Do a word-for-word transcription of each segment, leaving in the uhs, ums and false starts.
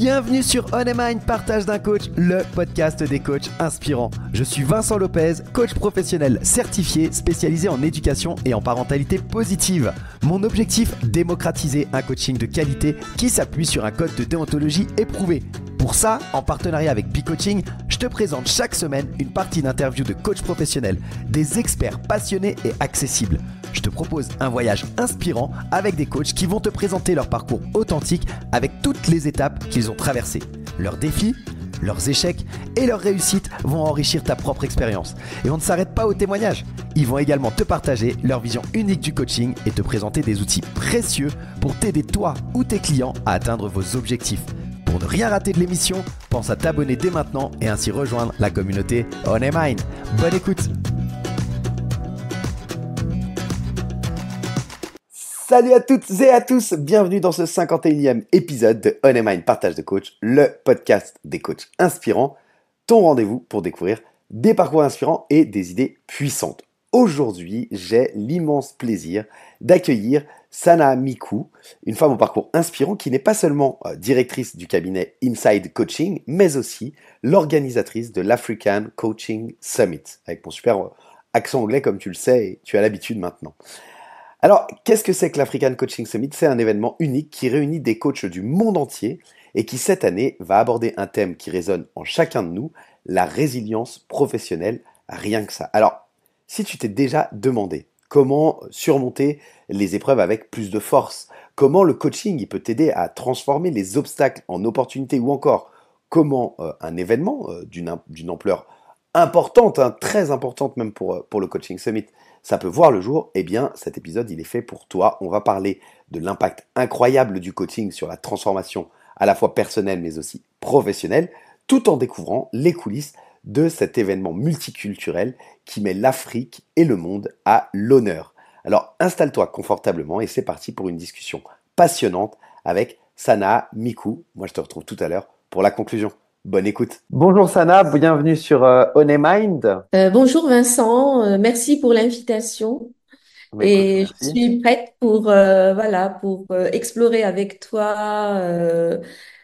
Bienvenue sur On Your Mind, partage d'un coach, le podcast des coachs inspirants. Je suis Vincent Lopez, coach professionnel certifié, spécialisé en éducation et en parentalité positive. Mon objectif, démocratiser un coaching de qualité qui s'appuie sur un code de déontologie éprouvé. Pour ça, en partenariat avec B-Coaching, je te présente chaque semaine une partie d'interviews de coachs professionnels, des experts passionnés et accessibles. Je te propose un voyage inspirant avec des coachs qui vont te présenter leur parcours authentique avec toutes les étapes qu'ils ont traversées. Leurs défis, leurs échecs et leurs réussites vont enrichir ta propre expérience. Et on ne s'arrête pas aux témoignages. Ils vont également te partager leur vision unique du coaching et te présenter des outils précieux pour t'aider toi ou tes clients à atteindre vos objectifs. Pour ne rien rater de l'émission, pense à t'abonner dès maintenant et ainsi rejoindre la communauté On Your Mind. Bonne écoute! Salut à toutes et à tous, bienvenue dans ce cinquante et unième épisode de On Your Mind Partage de Coach, le podcast des coachs inspirants, ton rendez-vous pour découvrir des parcours inspirants et des idées puissantes. Aujourd'hui, j'ai l'immense plaisir d'accueillir Sana Miku, une femme au parcours inspirant qui n'est pas seulement directrice du cabinet Inside Coaching, mais aussi l'organisatrice de l'African Coaching Summit, avec mon super accent anglais comme tu le sais et tu as l'habitude maintenant. Alors, qu'est-ce que c'est que l'African Coaching Summit ? C'est un événement unique qui réunit des coachs du monde entier et qui, cette année, va aborder un thème qui résonne en chacun de nous, la résilience professionnelle, rien que ça. Alors, si tu t'es déjà demandé comment surmonter les épreuves avec plus de force, comment le coaching il peut t'aider à transformer les obstacles en opportunités ou encore comment euh, un événement euh, d'une, d'une ampleur importante, hein, très importante même pour, pour le Coaching Summit, ça peut voir le jour, eh bien cet épisode il est fait pour toi. On va parler de l'impact incroyable du coaching sur la transformation à la fois personnelle mais aussi professionnelle, tout en découvrant les coulisses de cet événement multiculturel qui met l'Afrique et le monde à l'honneur. Alors installe-toi confortablement et c'est parti pour une discussion passionnante avec Sana Miku. Moi je te retrouve tout à l'heure pour la conclusion. Bonne écoute. Bonjour Sana, bienvenue sur euh, On Your Mind. Euh, bonjour Vincent, euh, merci pour l'invitation Bah écoute, et je merci. suis prête pour euh, voilà pour euh, explorer avec toi euh,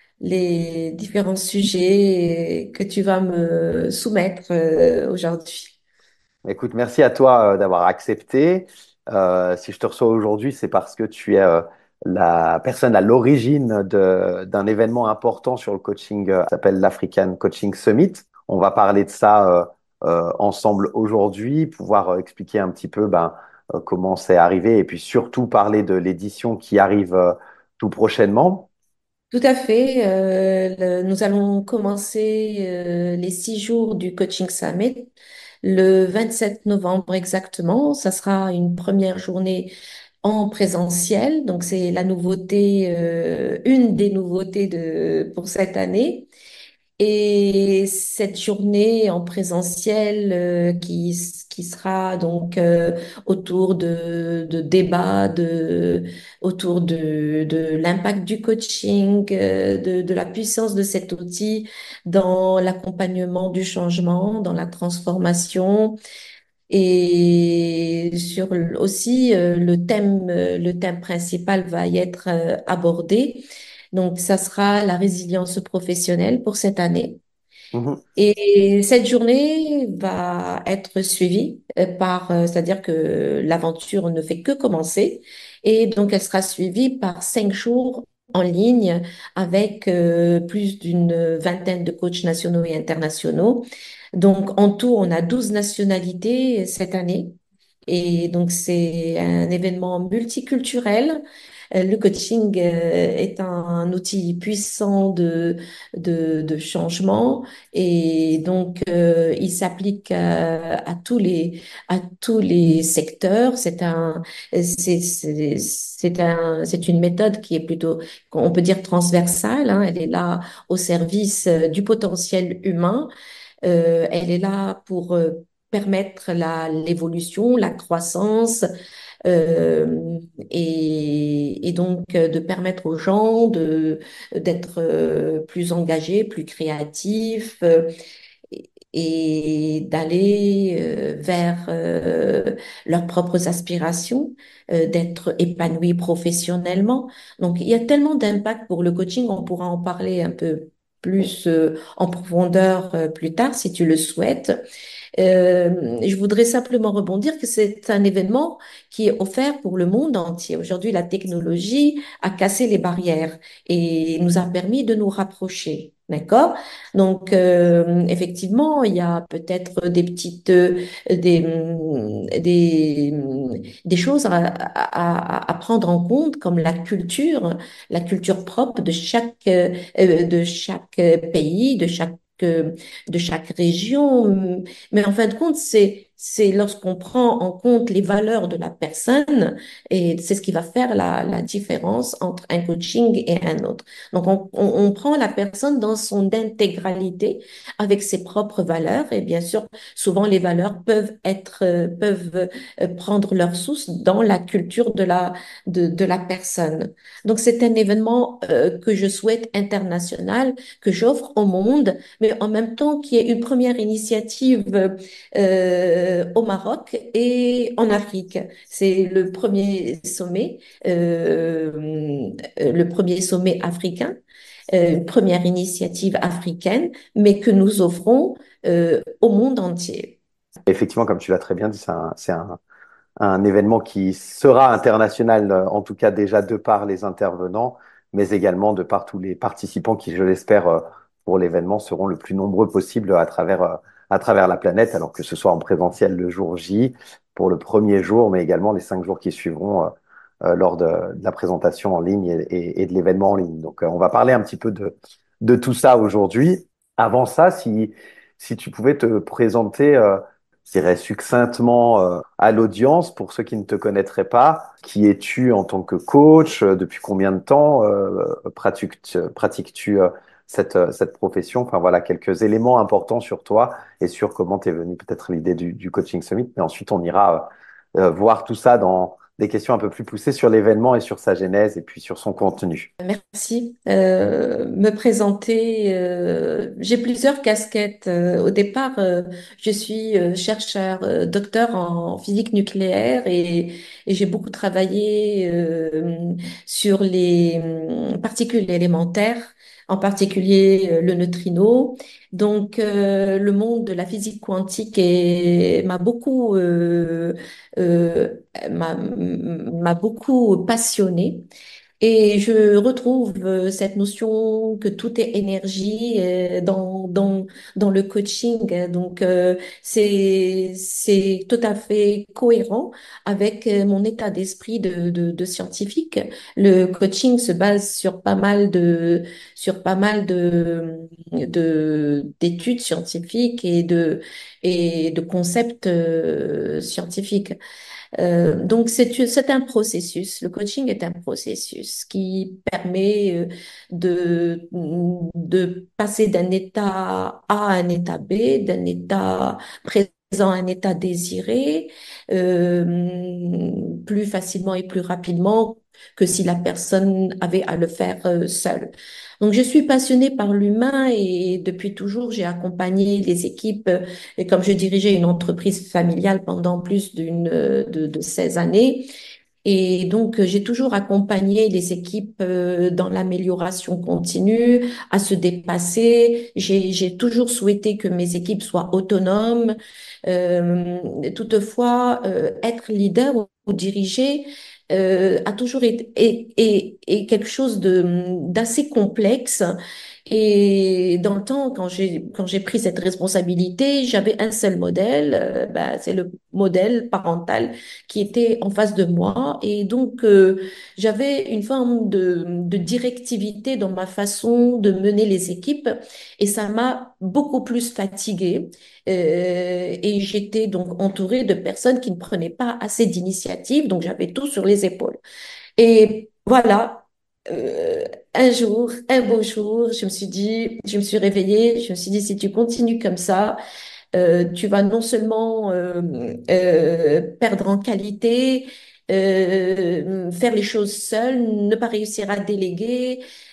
les différents sujets que tu vas me soumettre euh, aujourd'hui. Écoute, merci à toi euh, d'avoir accepté. Euh, si je te reçois aujourd'hui, c'est parce que tu es euh, la personne à l'origine de, d'un événement important sur le coaching euh, qui s'appelle l'African Coaching Summit. On va parler de ça euh, euh, ensemble aujourd'hui, pouvoir euh, expliquer un petit peu ben, euh, comment c'est arrivé et puis surtout parler de l'édition qui arrive euh, tout prochainement. Tout à fait. Euh, le- nous allons commencer euh, les six jours du Coaching Summit le vingt-sept novembre exactement. Ça sera une première journée en présentiel. Donc, c'est la nouveauté, euh, une des nouveautés de, pour cette année. Et cette journée en présentiel euh, qui, qui sera donc euh, autour de, de débats, de, autour de, de l'impact du coaching, euh, de, de la puissance de cet outil dans l'accompagnement du changement, dans la transformation. Et sur le- aussi euh, le thème, euh, le thème principal va y être euh, abordé. Donc, ça sera la résilience professionnelle pour cette année. Mhm. Et cette journée va être suivie euh, par, euh, c'est-à-dire que l'aventure ne fait que commencer. Et donc, elle sera suivie par cinq jours en ligne avec euh, plus d'une vingtaine de coachs nationaux et internationaux. Donc, en tout, on a douze nationalités cette année. Et donc, c'est un événement multiculturel. Euh, Le coaching euh, est un outil puissant de, de, de changement et donc euh, il s'applique à, à tous les, à tous les secteurs. C'est un, c'est, c'est, c'est un, c'est une méthode qui est plutôt, on peut dire transversale, hein. Elle est là au service euh, du potentiel humain. Euh, elle est là pour euh, permettre la, l'évolution, la croissance, euh, et, et donc euh, de permettre aux gens de, d'être euh, plus engagés, plus créatifs. euh, et d'aller euh, vers euh, leurs propres aspirations, euh, d'être épanouis professionnellement. Donc, il y a tellement d'impact pour le coaching, on pourra en parler un peu plus euh, en profondeur euh, plus tard si tu le souhaites. Euh, je voudrais simplement rebondir que c'est un événement qui est offert pour le monde entier. Aujourd'hui, la technologie a cassé les barrières et nous a permis de nous rapprocher. D'accord? Donc, euh, effectivement, il y a peut-être des petites, euh, des, hum, des, hum, des choses à, à, à prendre en compte, comme la culture, la culture propre de chaque, euh, de chaque pays, de chaque, euh, de chaque région. Mais en fin de compte, c'est, c'est lorsqu'on prend en compte les valeurs de la personne et c'est ce qui va faire la, la différence entre un coaching et un autre. Donc, on, on, on prend la personne dans son intégralité avec ses propres valeurs et bien sûr, souvent les valeurs peuvent être, euh, peuvent euh, prendre leur source dans la culture de la, de, de la personne. Donc, c'est un événement euh, que je souhaite international, que j'offre au monde, mais en même temps qui est une première initiative euh, au Maroc et en Afrique. C'est le premier sommet, euh, euh, le premier sommet africain, euh, une première initiative africaine, mais que nous offrons euh, au monde entier. Effectivement, comme tu l'as très bien dit, c'est un, c'est un, un événement qui sera international, euh, en tout cas déjà de par les intervenants, mais également de par tous les participants qui, je l'espère, euh, pour l'événement seront le plus nombreux possible à travers, euh, à travers la planète, alors que ce soit en présentiel le jour J pour le premier jour, mais également les cinq jours qui suivront euh, euh, lors de, de la présentation en ligne et, et- et de l'événement en ligne. Donc, euh, on va parler un petit peu de, de tout ça aujourd'hui. Avant ça, si, si tu pouvais te présenter, euh, je dirais succinctement, euh, à l'audience, pour ceux qui ne te connaîtraient pas, qui es-tu en tant que coach? Euh, Depuis combien de temps euh, pratiques-tu, pratiques-tu euh, cette, euh, cette profession? Enfin voilà, quelques éléments importants sur toi et sur comment t'es venu peut-être l'idée du, du Coaching Summit. Mais ensuite, on ira euh, euh, voir tout ça dans des questions un peu plus poussées sur l'événement et sur sa genèse et puis sur son contenu. Merci. Euh, me présenter, euh, j'ai plusieurs casquettes. Euh, au départ, euh, je suis euh, chercheur, euh, docteur en physique nucléaire et, et j'ai beaucoup travaillé euh, sur les hum, particules élémentaires, en particulier euh, le neutrino. Donc, euh, le monde de la physique quantique est- m'a beaucoup, euh, euh, m'a m'a beaucoup passionné. Et je retrouve euh, cette notion que tout est énergie euh, dans, dans, dans le coaching. Donc, euh, c'est, c'est tout à fait cohérent avec euh, mon état d'esprit de, de, de scientifique. Le coaching se base sur pas mal de, sur pas mal de, de, d'études scientifiques et de, et de concepts euh, scientifiques. Euh, donc, c'est, c'est un processus. Le coaching est un processus qui permet euh, de, de passer d'un état A à un état B, d'un état présent à un état désiré, euh, plus facilement et plus rapidement que si la personne avait à le faire euh, seule. Donc, je suis passionnée par l'humain et depuis toujours, j'ai accompagné les équipes et comme je dirigeais une entreprise familiale pendant plus d'une euh, de, de seize années, et donc euh, j'ai toujours accompagné les équipes euh, dans l'amélioration continue, à se dépasser. J'ai, j'ai toujours souhaité que mes équipes soient autonomes. Euh, toutefois, euh, être leader ou, ou diriger euh, a toujours été et, et, et quelque chose de d'assez complexe. Et dans le temps, quand j'ai quand j'ai pris cette responsabilité, j'avais un seul modèle, euh, bah, c'est le modèle parental qui était en face de moi. Et donc, euh, j'avais une forme de, de directivité dans ma façon de mener les équipes et ça m'a beaucoup plus fatiguée. Euh, et j'étais donc entourée de personnes qui ne prenaient pas assez d'initiative, donc j'avais tout sur les épaules. Et voilà, euh, un jour, un beau jour, je me suis dit, je me suis réveillée, je me suis dit, si tu continues comme ça, euh, tu vas non seulement euh, euh, perdre en qualité, euh, faire les choses seul, ne pas réussir à déléguer.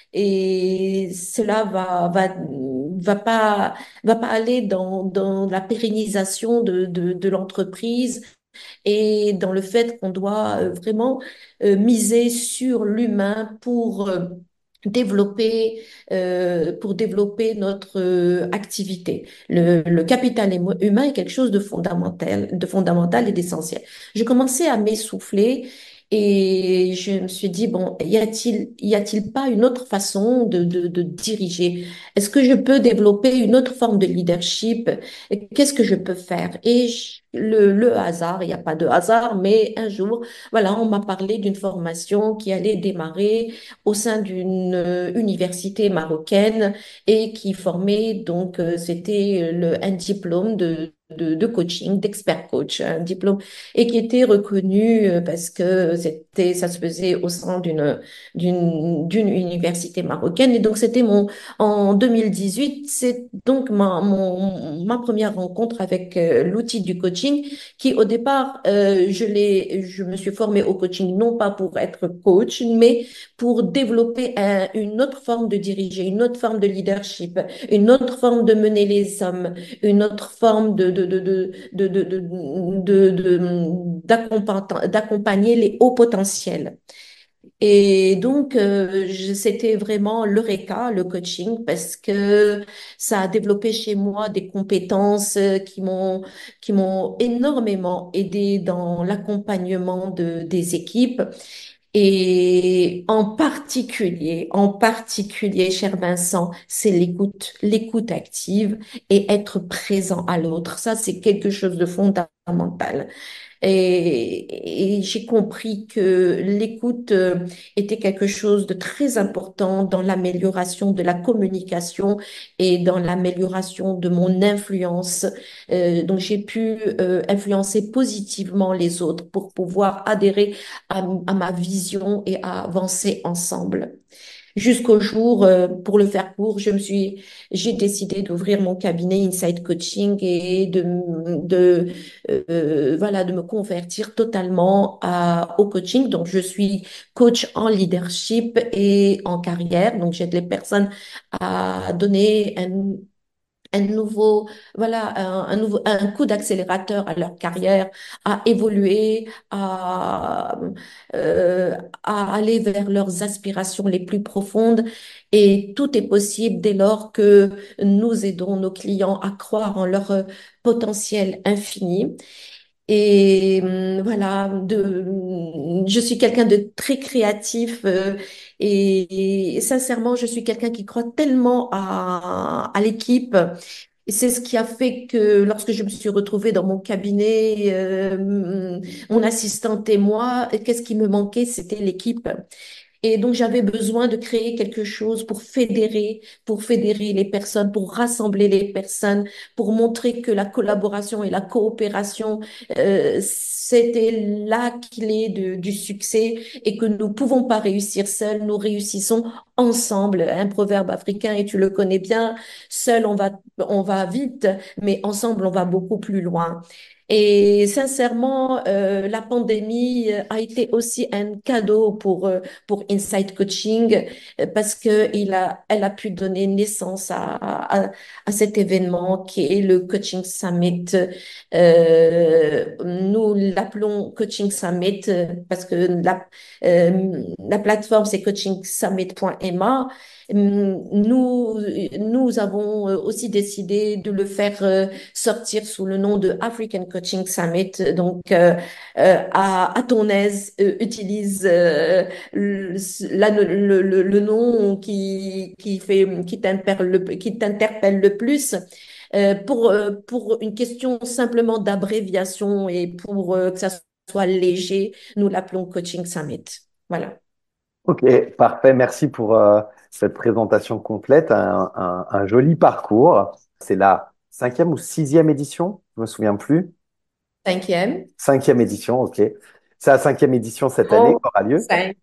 et cela va, va, va pas, va pas aller dans, dans la pérennisation de, de, de l'entreprise et dans le fait qu'on doit euh, vraiment euh, miser sur l'humain pour euh, développer, euh, pour développer notre euh, activité. Le, le capital émo- humain est quelque chose de fondamental, de fondamental et d'essentiel. Je commençais à m'essouffler et je me suis dit, bon, y a-t-il, y a-t-il pas une autre façon de, de, de diriger? Est-ce que je peux développer une autre forme de leadership? Qu'est-ce que je peux faire? Et je- le, le hasard, il n'y a pas de hasard, mais un jour, voilà, on m'a parlé d'une formation qui allait démarrer au sein d'une euh, université marocaine et qui formait, donc, euh, c'était le, un diplôme de, de, de coaching, d'expert coach, un diplôme, et qui était reconnu euh, parce que c'était, ça se faisait au sein d'une, d'une, d'une université marocaine. Et donc, c'était mon, en deux mille dix-huit, c'est donc ma, mon, ma première rencontre avec euh, l'outil du coaching qui, au départ, euh, je l'ai, je me suis formée au coaching non pas pour être coach, mais pour développer un- une autre forme de diriger, une autre forme de leadership, une autre forme de mener les hommes, une autre forme de, de, de, de, de, de, de, de- de- d'accompagn- d'accompagner les hauts potentiels. Et donc, euh, je- c'était vraiment l'Eureka, le coaching, parce que ça a développé chez moi des compétences euh, qui m'ont qui m'ont énormément aidé dans l'accompagnement de des équipes. Et en particulier, en particulier, cher Vincent, c'est l'écoute, l'écoute active et être présent à l'autre. Ça, c'est quelque chose de fondamental. Et, et j'ai compris que l'écoute euh, était quelque chose de très important dans l'amélioration de la communication et dans l'amélioration de mon influence. Euh, donc j'ai pu euh, influencer positivement les autres pour pouvoir adhérer à, à ma vision et à avancer ensemble. Jusqu'au jour, euh, pour le faire court, je me suis, j'ai décidé d'ouvrir mon cabinet Inside Coaching et de, de, euh, voilà, de me convertir totalement à, au coaching. Donc, je suis coach en leadership et en carrière. Donc, j'aide les personnes à donner un un nouveau, voilà, un, un nouveau, un coup d'accélérateur à leur carrière, à évoluer, à, euh, à aller vers leurs aspirations les plus profondes. Et tout est possible dès lors que nous aidons nos clients à croire en leur euh, potentiel infini. Et hum, voilà, de, je suis quelqu'un de très créatif euh, et, et sincèrement, je suis quelqu'un qui croit tellement à, à l'équipe. Et c'est ce qui a fait que lorsque je me suis retrouvée dans mon cabinet, euh, mon assistante et moi, qu'est-ce qui me manquait? C'était l'équipe. Et donc, j'avais besoin de créer quelque chose pour fédérer, pour fédérer les personnes, pour rassembler les personnes, pour montrer que la collaboration et la coopération, euh, c'était la clé de- du succès et que nous ne pouvons pas réussir seuls, nous réussissons ensemble. Un proverbe africain, et tu le connais bien, seul on va, on va vite, mais ensemble on va beaucoup plus loin. Et sincèrement, euh, la pandémie euh, a été aussi un cadeau pour euh, pour Insight Coaching euh, parce que il a, elle a pu donner naissance à, à, à cet événement qui est le Coaching Summit. Euh, nous l'appelons Coaching Summit euh, parce que la, euh, la plateforme c'est coaching summit point m a. Nous, nous avons aussi décidé de le faire euh, sortir sous le nom de African Coaching Summit. Donc, euh, euh, à, à ton aise, euh, utilise euh, le, la- le, le, le nom qui, qui fait, qui t'interpelle le, qui t'interpelle le plus. Euh, pour, euh, pour une question simplement d'abréviation et pour euh, que ça soit léger, nous l'appelons Coaching Summit. Voilà. Ok, parfait. Merci pour euh, cette présentation complète. Un, un- un joli parcours. C'est la cinquième ou sixième édition, je me souviens plus. Cinquième. Cinquième édition, ok. C'est la cinquième édition cette année qui Oh, aura lieu. cinq.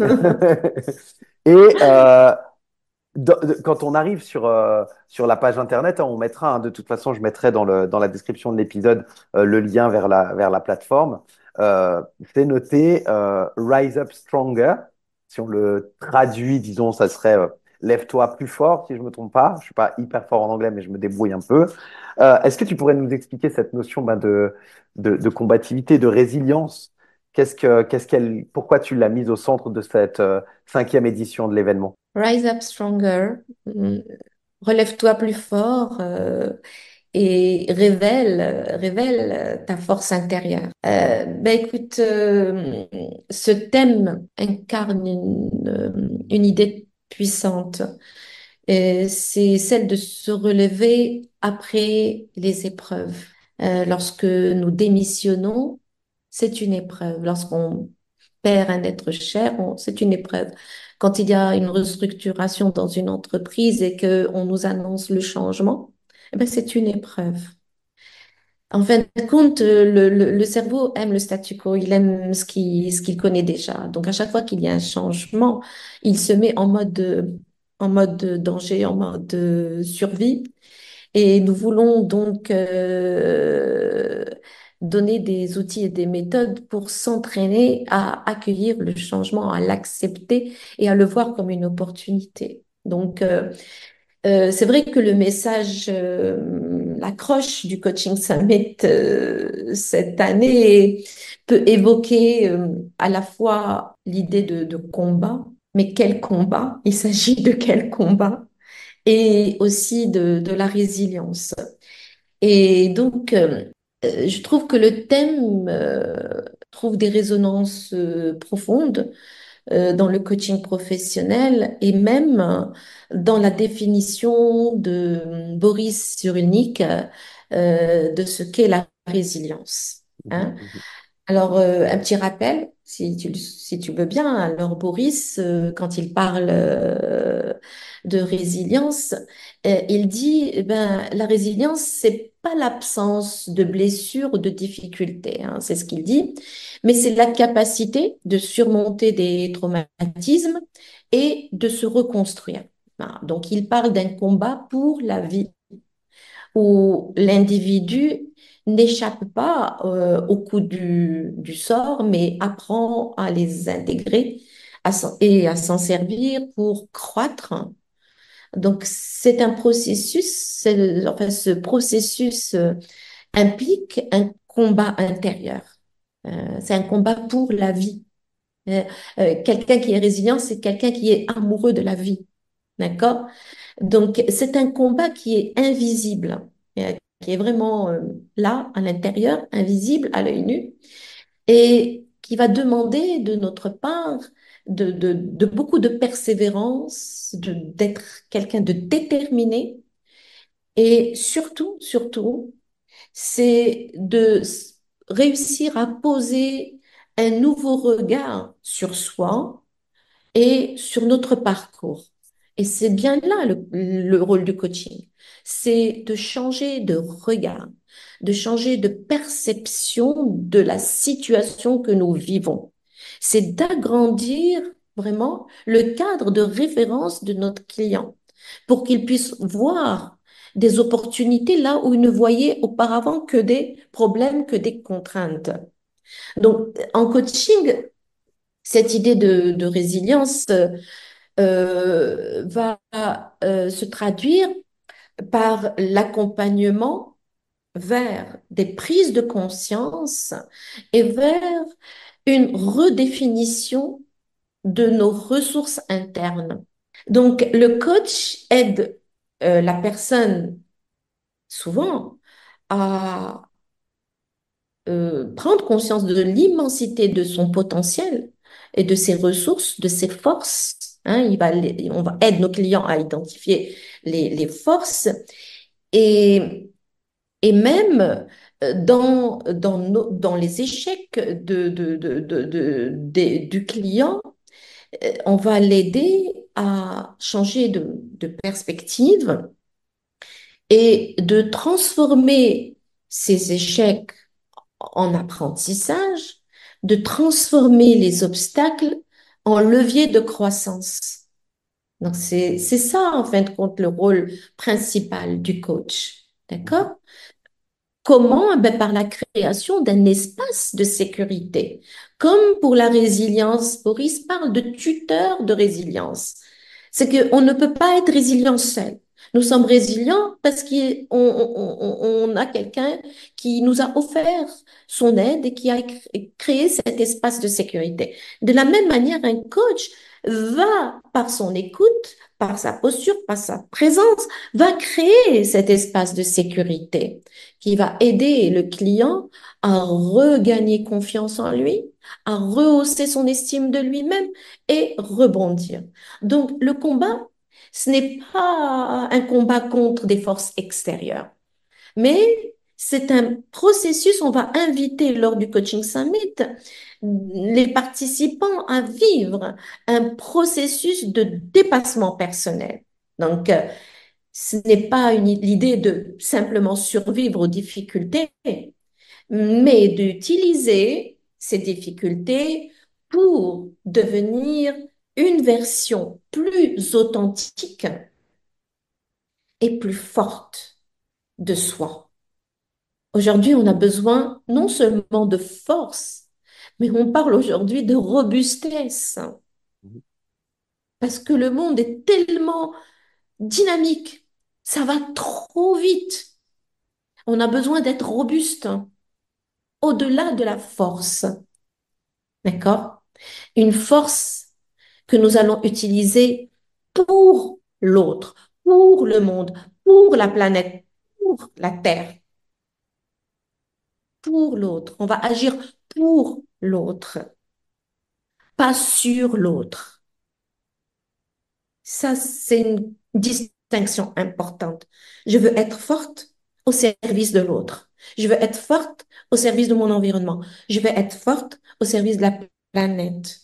Et euh, de- de- quand on arrive sur, euh, sur la page internet, hein, on mettra, hein, de toute façon, je mettrai dans le, dans la description de l'épisode euh, le lien vers la, vers la plateforme. Euh, c'est noté euh, Rise Up Stronger. Si on le traduit, disons, ça serait euh, lève-toi plus fort, si je me trompe pas. Je suis pas hyper fort en anglais, mais je me débrouille un peu. Euh, est-ce que tu pourrais nous expliquer cette notion bah, de, de, de combativité, de résilience? Qu'est-ce que, qu'est-ce qu'elle, pourquoi tu l'as mise au centre de cette euh, cinquième édition de l'événement? Rise up stronger, mm, relève-toi plus fort euh, et révèle, euh, révèle euh, ta force intérieure. Euh, ben écoute, euh, ce thème incarne une, euh, une idée puissante. Et c'est celle de se relever après les épreuves. Euh, lorsque nous démissionnons, c'est une épreuve. Lorsqu'on perd un être cher, on- c'est une épreuve. Quand il y a une restructuration dans une entreprise et que on nous annonce le changement, eh ben, c'est une épreuve. En fin de compte, euh, le, le- le cerveau aime le statu quo, il aime ce qu'il ce qu'il connaît déjà. Donc, à chaque fois qu'il y a un changement, il se met en mode, euh, en mode danger, en mode euh, survie. Et nous voulons donc euh, donner des outils et des méthodes pour s'entraîner à accueillir le changement, à l'accepter et à le voir comme une opportunité. Donc, euh, euh, c'est vrai que le message, euh, l'accroche du Coaching Summit euh, cette année peut évoquer euh, à la fois l'idée de, de combat, mais quel combat? Il s'agit de quel combat? Et aussi de, de la résilience. Et donc, euh, euh, je trouve que le thème euh, trouve des résonances euh, profondes euh, dans le coaching professionnel et même euh, dans la définition de euh, Boris Cyrulnik euh, de ce qu'est la résilience. Mhm, Hein. mhm, Alors, euh, un petit rappel, si tu, si tu veux bien. Alors, Boris, euh, quand il parle euh, de résilience, euh, il dit, eh ben, la résilience, c'est pas l'absence de blessures ou de difficultés, hein, c'est ce qu'il dit, mais c'est la capacité de surmonter des traumatismes et de se reconstruire. Voilà. Donc, il parle d'un combat pour la vie où l'individu n'échappe pas euh, au coup du, du sort, mais apprend à les intégrer à s'en- et à s'en servir pour croître. Donc, c'est un processus, c'est le- enfin, ce processus euh, implique un combat intérieur. Euh, c'est un combat pour la vie. Euh, euh, quelqu'un qui est résilient, c'est quelqu'un qui est amoureux de la vie. D'accord? Donc, c'est un combat qui est invisible, euh, qui est vraiment euh, là, à l'intérieur, invisible à l'œil nu, et qui va demander de notre part de, de, de beaucoup de persévérance, de, d'être quelqu'un de déterminé, et surtout, surtout, c'est de s- réussir à poser un nouveau regard sur soi et sur notre parcours. Et c'est bien là le, le rôle du coaching. C'est de changer de regard, de changer de perception de la situation que nous vivons. C'est d'agrandir vraiment le cadre de référence de notre client pour qu'il puisse voir des opportunités là où il ne voyait auparavant que des problèmes, que des contraintes. Donc, en coaching, cette idée de, de résilience, euh, va euh, se traduire par l'accompagnement vers des prises de conscience et vers une redéfinition de nos ressources internes. Donc, le coach aide euh, la personne souvent à euh, prendre conscience de l'immensité de son potentiel et de ses ressources, de ses forces. Hein, il va, les- on va aider nos clients à identifier les, les forces et, et même euh, dans, dans, nos- dans les échecs de, de, de, de- de- des- du client, euh, on va l'aider à changer de, de perspective et de transformer ces échecs en apprentissage, de transformer les obstacles en levier de croissance. Donc, c'est, c'est ça, en fin de compte, le rôle principal du coach. mhm. D'accord? Comment? Ben, par la création d'un espace de sécurité. Comme pour la résilience, Boris parle de tuteur de résilience. C'est qu'on ne peut pas être résilient seul. Nous sommes résilients parce qu'on on, on- on a quelqu'un qui nous a offert son aide et qui a cré- créé cet espace de sécurité. De la même manière, un coach va, par son écoute, par sa posture, par sa présence, va créer cet espace de sécurité qui va aider le client à regagner confiance en lui, à rehausser son estime de lui-même et rebondir. Donc, le combat, ce n'est pas un combat contre des forces extérieures, mais c'est un processus, on va inviter lors du Coaching Summit les participants à vivre un processus de dépassement personnel. Donc, euh, ce n'est pas une- l'idée de simplement survivre aux difficultés, mais d'utiliser ces difficultés pour devenir une version plus authentique et plus forte de soi. Aujourd'hui, on a besoin non seulement de force, mais on parle aujourd'hui de robustesse, Mhm. parce que le monde est tellement dynamique, ça va trop vite. On a besoin d'être robuste au-delà de la force, d'accord? Une force que nous allons utiliser pour l'autre, pour le monde, pour la planète, pour la Terre, pour l'autre. On va agir pour l'autre, pas sur l'autre. Ça, c'est une distinction importante. Je veux être forte au service de l'autre. Je veux être forte au service de mon environnement. Je veux être forte au service de la planète.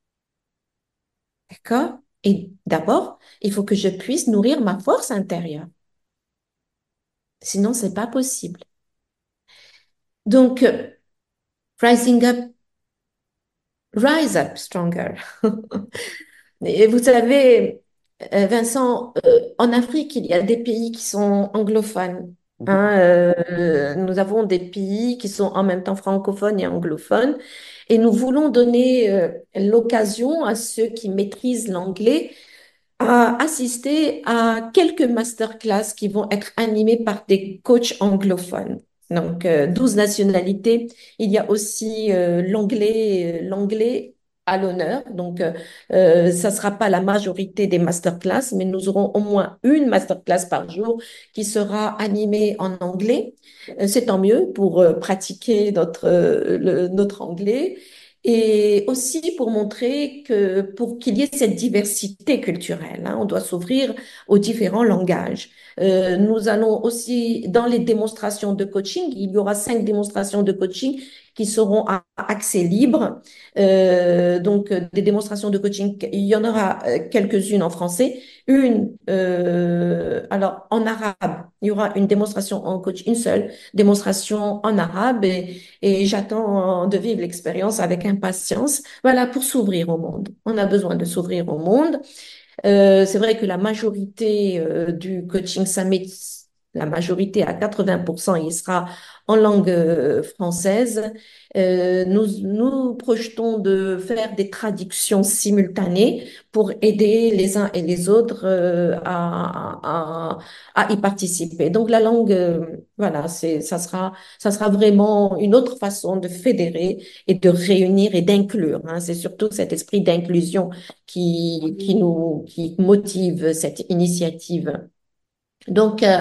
D'accord? Et d'abord, il faut que je puisse nourrir ma force intérieure. Sinon, c'est pas possible. Donc, euh, rising up, rise up stronger. Et vous savez, euh, Vincent, euh, en Afrique, il y a des pays qui sont anglophones. Mhm. Hein, euh, nous avons des pays qui sont en même temps francophones et anglophones. Et nous voulons donner euh, l'occasion à ceux qui maîtrisent l'anglais à assister à quelques masterclass qui vont être animés par des coachs anglophones. Donc, euh, douze nationalités. Il y a aussi euh, l'anglais, euh, l'anglais à l'honneur. Donc, euh, euh, ça ne sera pas la majorité des masterclass, mais nous aurons au moins une masterclass par jour qui sera animée en anglais. Euh, c'est tant mieux pour euh, pratiquer notre, euh, le- notre anglais et aussi pour montrer que pour qu'il y ait cette diversité culturelle, hein, on doit s'ouvrir aux différents langages. Euh, nous allons aussi, dans les démonstrations de coaching, il y aura cinq démonstrations de coaching qui seront à accès libre. Euh, donc, euh, des démonstrations de coaching, il y en aura euh, quelques-unes en français, une, euh, alors en arabe, il y aura une démonstration en coach, une seule démonstration en arabe et, et j'attends de vivre l'expérience avec impatience. Voilà, pour s'ouvrir au monde. On a besoin de s'ouvrir au monde. Euh, c'est vrai que la majorité euh, du coaching summit, la majorité à quatre-vingts pour cent, il sera en langue euh, française. Euh, nous, nous projetons de faire des traductions simultanées pour aider les uns et les autres euh, à, à, à y participer. Donc la langue, euh, voilà, c'est, ça sera, ça sera vraiment une autre façon de fédérer et de réunir et d'inclure, hein. C'est surtout cet esprit d'inclusion qui, qui nous qui motive cette initiative. Donc, euh,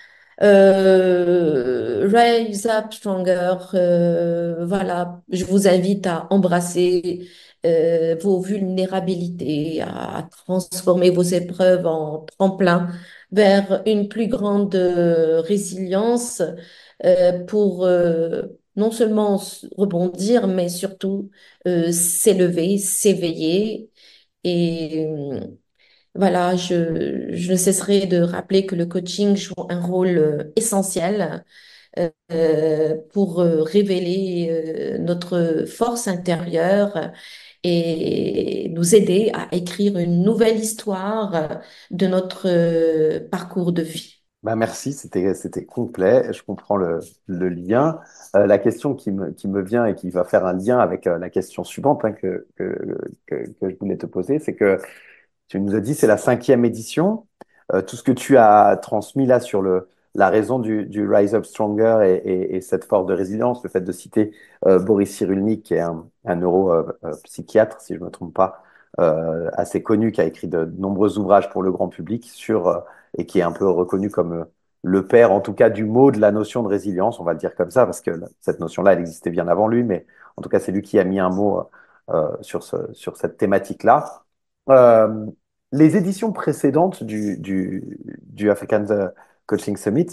euh, Rise Up Stronger, euh, voilà, je vous invite à embrasser euh, vos vulnérabilités, à transformer vos épreuves en tremplin vers une plus grande euh, résilience euh, pour euh, non seulement s- rebondir, mais surtout euh, s'élever, s'éveiller et euh, voilà, je, je ne cesserai de rappeler que le coaching joue un rôle euh, essentiel euh, pour euh, révéler euh, notre force intérieure et nous aider à écrire une nouvelle histoire de notre euh, parcours de vie. Bah merci, c'était c'était complet. Je comprends le, le lien. Euh, la question qui me, qui me vient et qui va faire un lien avec euh, la question suivante, hein, que, que, que, que je voulais te poser, c'est que tu nous as dit c'est la cinquième édition. Euh, tout ce que tu as transmis là sur le, la raison du, du Rise Up Stronger et, et- et cette force de résilience, le fait de citer euh, Boris Cyrulnik, qui est un, un neuropsychiatre, si je ne me trompe pas, euh, assez connu, qui a écrit de, nombreux ouvrages pour le grand public sur, euh, et qui est un peu reconnu comme euh, le père, en tout cas, du mot de la notion de résilience, on va le dire comme ça, parce que cette notion-là, elle existait bien avant lui, mais en tout cas, c'est lui qui a mis un mot euh, sur ce, sur cette thématique-là. Euh, les éditions précédentes du, du, du African Coaching Summit,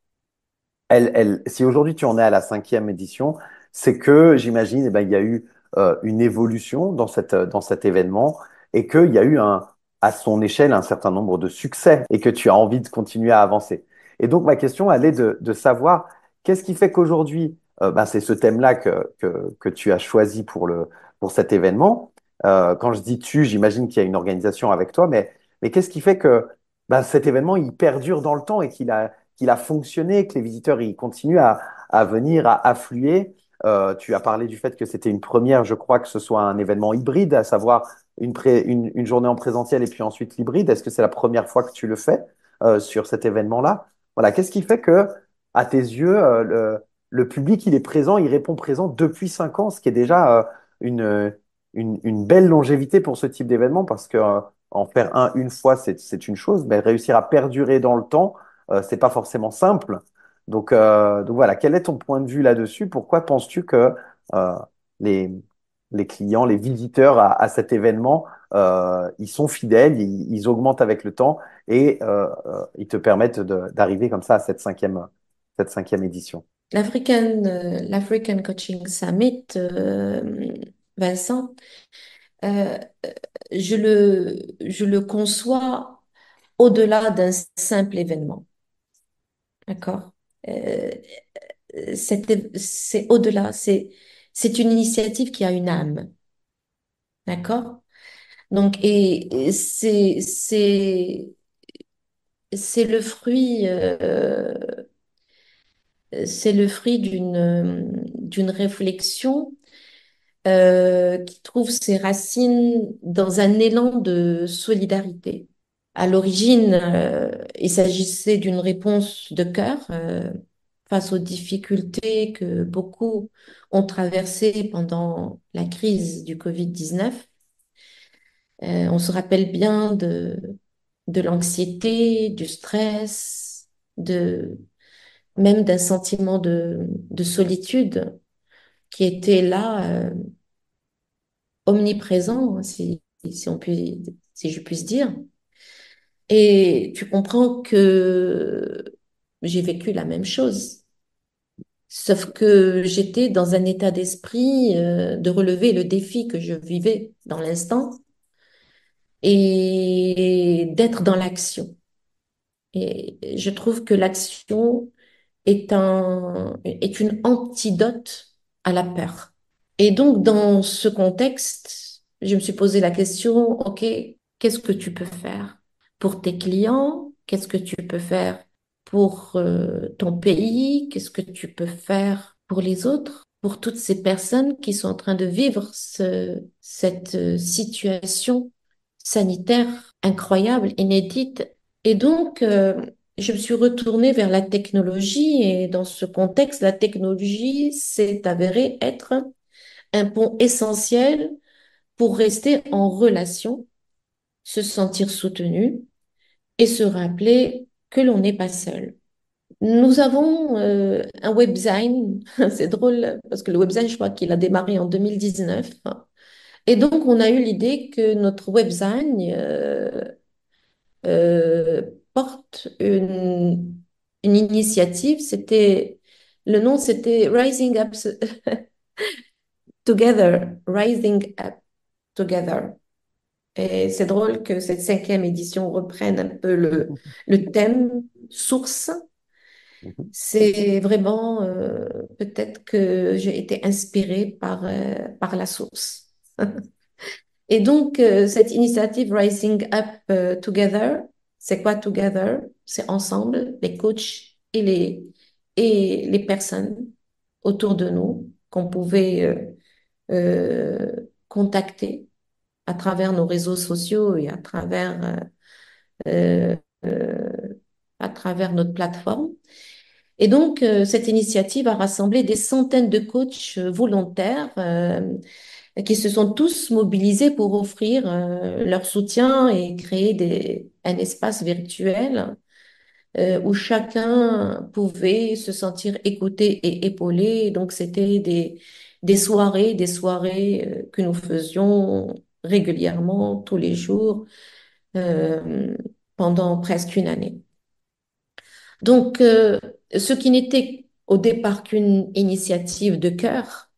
elle, elle, si aujourd'hui tu en es à la cinquième édition, c'est que j'imagine, eh ben, il y a eu euh, une évolution dans cette, dans cet événement et qu'il y a eu un, à son échelle un certain nombre de succès et que tu as envie de continuer à avancer. Et donc ma question, elle est de, de savoir qu'est-ce qui fait qu'aujourd'hui, euh, ben, c'est ce thème-là que, que, que tu as choisi pour le, pour cet événement. Euh, quand je dis tu, j'imagine qu'il y a une organisation avec toi, mais, mais qu'est-ce qui fait que ben, cet événement, il perdure dans le temps et qu'il a qu'il a fonctionné, que les visiteurs ils continuent à, à venir, à affluer. Euh, tu as parlé du fait que c'était une première, je crois que ce soit un événement hybride, à savoir une, pré- une, une journée en présentiel et puis ensuite l'hybride. Est-ce que c'est la première fois que tu le fais euh, sur cet événement-là? Voilà, qu'est-ce qui fait que, à tes yeux, euh, le, le public, il est présent, il répond présent depuis cinq ans, ce qui est déjà euh, une, une, une belle longévité pour ce type d'événement, parce que euh, en faire un une fois, c'est, c'est une chose, mais réussir à perdurer dans le temps, euh, c'est pas forcément simple. Donc, euh, donc voilà, quel est ton point de vue là-dessus? Pourquoi penses-tu que euh, les, les clients, les visiteurs à, à cet événement, euh, ils sont fidèles, ils, ils augmentent avec le temps et euh, euh, ils te permettent de- d'arriver comme ça à cette cinquième, cette cinquième édition? L'African, euh, l'African Coaching Summit, euh, Vincent, euh, je le, je le conçois au-delà d'un simple événement. D'accord? Euh, c'est, c'est au-delà, c'est, c'est une initiative qui a une âme. D'accord? Donc, et, et c'est, c'est, c'est le fruit, euh, c'est le fruit d'une, d'une réflexion euh, qui trouve ses racines dans un élan de solidarité. À l'origine, euh, il s'agissait d'une réponse de cœur euh, face aux difficultés que beaucoup ont traversées pendant la crise du covid dix-neuf. Euh, on se rappelle bien de, de l'anxiété, du stress, de, même d'un sentiment de, de solitude qui était là, euh, omniprésent, si, si on peut, si je puis dire. Et tu comprends que j'ai vécu la même chose. Sauf que j'étais dans un état d'esprit euh, de relever le défi que je vivais dans l'instant et d'être dans l'action. Et je trouve que l'action est un, est une antidote à la peur. Et donc, dans ce contexte, je me suis posé la question, OK, qu'est-ce que tu peux faire pour tes clients? Qu'est-ce que tu peux faire pour euh, ton pays? Qu'est-ce que tu peux faire pour les autres? Pour toutes ces personnes qui sont en train de vivre ce- cette euh, situation sanitaire incroyable, inédite. Et donc, euh, je me suis retournée vers la technologie et dans ce contexte, la technologie s'est avérée être un pont essentiel pour rester en relation, se sentir soutenu et se rappeler que l'on n'est pas seul. Nous avons euh, un webzine, c'est drôle parce que le webzine, je crois qu'il a démarré en deux mille dix-neuf. Et donc, on a eu l'idée que notre webzine euh, euh, porte une, une initiative. C'était, le nom, c'était Rising Up Together, Rising Up Together. Et c'est drôle que cette cinquième édition reprenne un peu le, le thème source. Mhm. C'est vraiment euh, peut-être que j'ai été inspirée par, euh, par la source. Et donc, euh, cette initiative Rising Up euh, Together, C'est quoi Together? C'est ensemble, les coachs et les, et les personnes autour de nous qu'on pouvait euh, euh, contacter à travers nos réseaux sociaux et à travers, euh, euh, à travers notre plateforme. Et donc, euh, cette initiative a rassemblé des centaines de coachs euh, volontaires euh, qui se sont tous mobilisés pour offrir euh, leur soutien et créer des, un espace virtuel euh, où chacun pouvait se sentir écouté et épaulé. Donc, c'était des, des soirées, des soirées euh, que nous faisions régulièrement, tous les jours, euh, pendant presque une année. Donc, euh, ce qui n'était au départ qu'une initiative de cœur,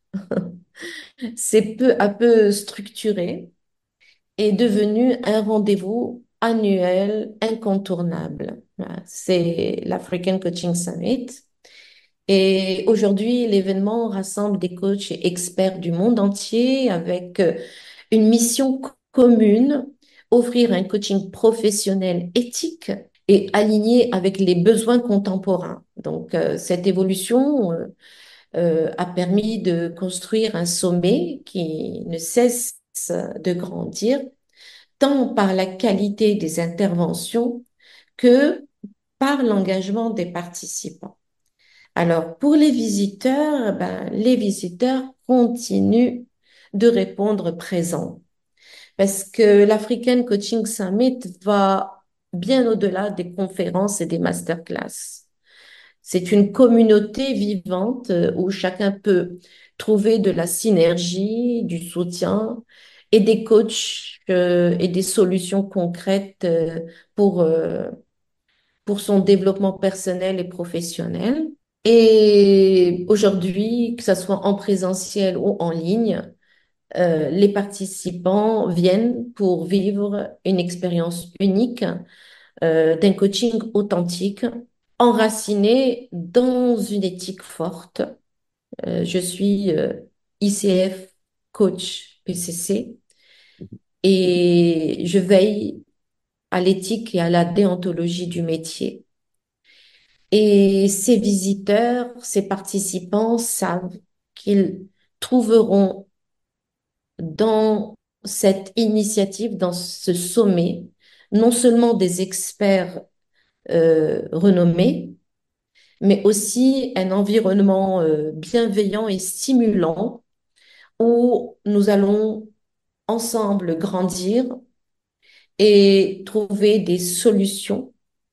s'est peu à peu structuré est devenu un rendez-vous annuel incontournable. Voilà. C'est l'African Coaching Summit. Et aujourd'hui, l'événement rassemble des coachs et experts du monde entier avec euh, une mission co- commune, offrir un coaching professionnel éthique et aligné avec les besoins contemporains. Donc, euh, cette évolution euh, euh, a permis de construire un sommet qui ne cesse de grandir, tant par la qualité des interventions que par l'engagement des participants. Alors, pour les visiteurs, ben, les visiteurs continuent de répondre présents parce que l'African Coaching Summit va bien au-delà des conférences et des masterclass. C'est une communauté vivante euh, où chacun peut trouver de la synergie, du soutien et des coachs euh, et des solutions concrètes euh, pour, euh, pour son développement personnel et professionnel. Et aujourd'hui, que ce soit en présentiel ou en ligne, euh, les participants viennent pour vivre une expérience unique euh, d'un coaching authentique, enraciné dans une éthique forte. Euh, je suis euh, I C F coach P C C et je veille à l'éthique et à la déontologie du métier. Et ces visiteurs, ces participants savent qu'ils trouveront dans cette initiative, dans ce sommet, non seulement des experts euh, renommés, mais aussi un environnement euh, bienveillant et stimulant où nous allons ensemble grandir et trouver des solutions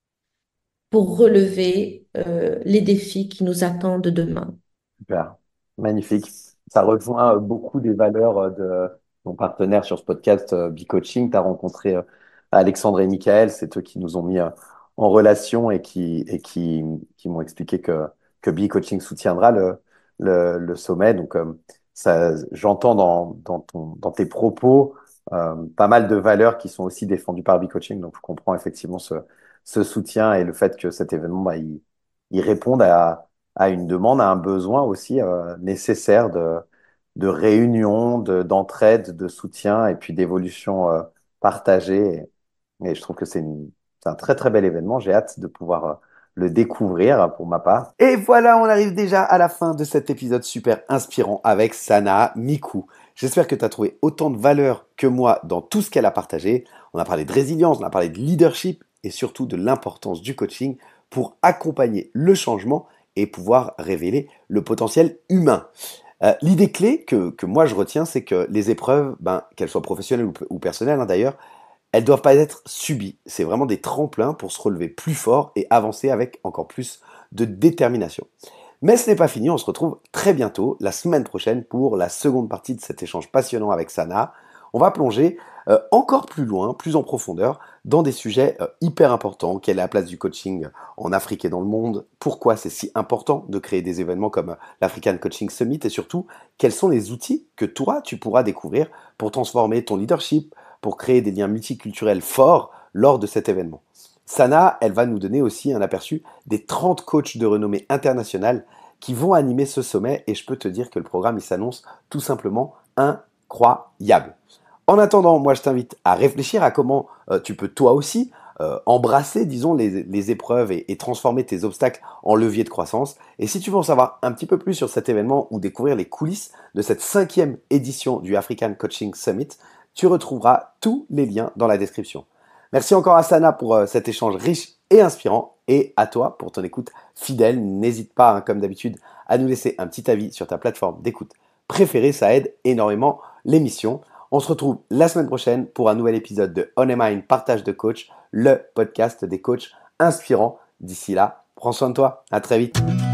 pour relever euh, les défis qui nous attendent demain. Super, magnifique. Ça rejoint euh, beaucoup des valeurs euh, de ton partenaire sur ce podcast, euh, B-Coaching. Tu as rencontré euh, Alexandre et Michael, c'est eux qui nous ont mis euh, en relation et qui, et qui, qui m'ont expliqué que, que B-Coaching soutiendra le, le, le sommet. Donc, euh, ça, j'entends dans, dans, ton, dans tes propos euh, pas mal de valeurs qui sont aussi défendues par B-Coaching. Donc, je comprends effectivement ce, ce soutien et le fait que cet événement, bah, il, il réponde à à une demande, à un besoin aussi euh, nécessaire de, de réunion, de, d'entraide, de soutien et puis d'évolution euh, partagée. Et, et je trouve que c'est une- c'est un très très bel événement. J'ai hâte de pouvoir euh, le découvrir pour ma part. Et voilà, on arrive déjà à la fin de cet épisode super inspirant avec Sana Miku. J'espère que tu as trouvé autant de valeur que moi dans tout ce qu'elle a partagé. On a parlé de résilience, on a parlé de leadership et surtout de l'importance du coaching pour accompagner le changement et pouvoir révéler le potentiel humain. Euh, l'idée clé que, que moi je retiens, c'est que les épreuves, ben, qu'elles soient professionnelles ou, ou personnelles hein, d'ailleurs, elles doivent pas être subies. C'est vraiment des tremplins pour se relever plus fort et avancer avec encore plus de détermination. Mais ce n'est pas fini, on se retrouve très bientôt, la semaine prochaine, pour la seconde partie de cet échange passionnant avec Sana. On va plonger euh, encore plus loin, plus en profondeur, dans des sujets euh, hyper importants. Quelle est la place du coaching en Afrique et dans le monde? Pourquoi c'est si important de créer des événements comme l'African Coaching Summit? Et surtout, quels sont les outils que toi, tu pourras découvrir pour transformer ton leadership, pour créer des liens multiculturels forts lors de cet événement? Sana, elle va nous donner aussi un aperçu des trente coachs de renommée internationale qui vont animer ce sommet et je peux te dire que le programme il s'annonce tout simplement incroyable. En attendant, moi je t'invite à réfléchir à comment euh, tu peux toi aussi euh, embrasser, disons, les, les épreuves et, et transformer tes obstacles en levier de croissance. Et si tu veux en savoir un petit peu plus sur cet événement ou découvrir les coulisses de cette cinquième édition du African Coaching Summit, tu retrouveras tous les liens dans la description. Merci encore à Sana pour euh, cet échange riche et inspirant, et à toi pour ton écoute fidèle. N'hésite pas, hein, comme d'habitude, à nous laisser un petit avis sur ta plateforme d'écoute préférée, ça aide énormément l'émission. On se retrouve la semaine prochaine pour un nouvel épisode de On a Mind Partage de Coach, le podcast des coachs inspirants. D'ici là, prends soin de toi, à très vite.